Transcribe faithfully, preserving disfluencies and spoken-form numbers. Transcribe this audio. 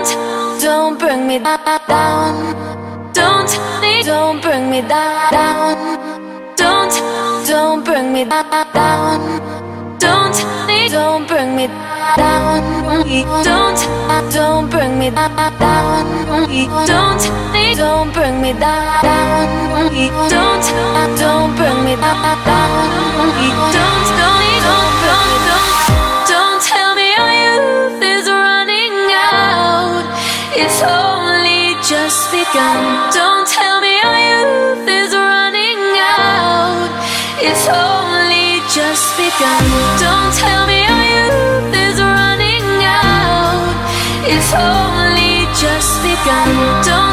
don't bring me down. Don't, don't bring me down. Don't, don't bring me down. Don't, don't bring me down. Don't, don't bring me down. Don't, don't bring me down. Don't, don't bring me down. Don't, don't, don't, don't, don't, don't tell me our youth is running out. It's only just begun. Don't tell me our youth is running out. It's only just begun. Don't tell me our youth is running out. It's only just begun. Don't